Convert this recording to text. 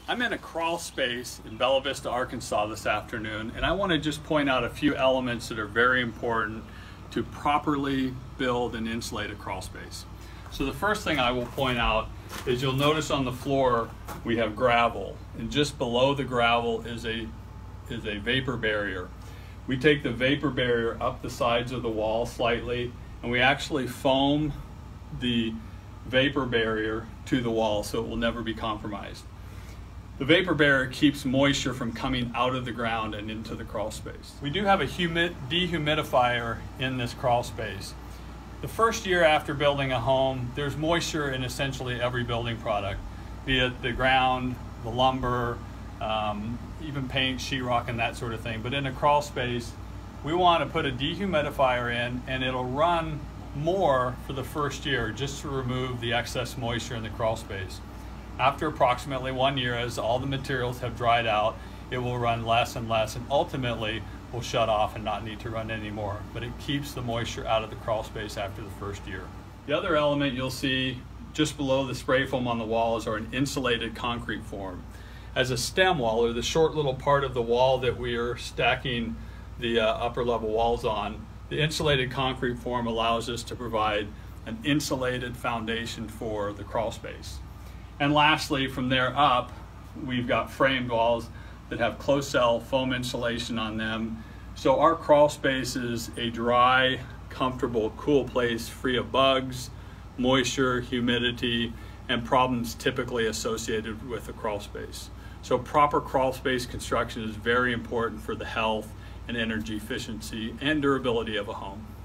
I'm in a crawl space in Bella Vista, Arkansas this afternoon, and I want to just point out a few elements that are very important to properly build and insulate a crawl space. So the first thing I will point out is you'll notice on the floor we have gravel, and just below the gravel is a vapor barrier. We take the vapor barrier up the sides of the wall slightly, and we actually foam the vapor barrier to the wall so it will never be compromised. The vapor barrier keeps moisture from coming out of the ground and into the crawl space. We do have a dehumidifier in this crawl space. The first year after building a home, there's moisture in essentially every building product, be it the ground, the lumber, even paint, sheetrock, and that sort of thing. But in a crawl space, we want to put a dehumidifier in, and it'll run more for the first year just to remove the excess moisture in the crawl space. After approximately 1 year, as all the materials have dried out, it will run less and less, and ultimately will shut off and not need to run anymore. But it keeps the moisture out of the crawl space after the first year. The other element you'll see just below the spray foam on the walls are an insulated concrete form. As a stem wall, or the short little part of the wall that we are stacking the upper level walls on, the insulated concrete form allows us to provide an insulated foundation for the crawl space. And lastly, from there up, we've got framed walls that have closed cell foam insulation on them. So our crawl space is a dry, comfortable, cool place free of bugs, moisture, humidity, and problems typically associated with a crawl space. So proper crawl space construction is very important for the health and energy efficiency and durability of a home.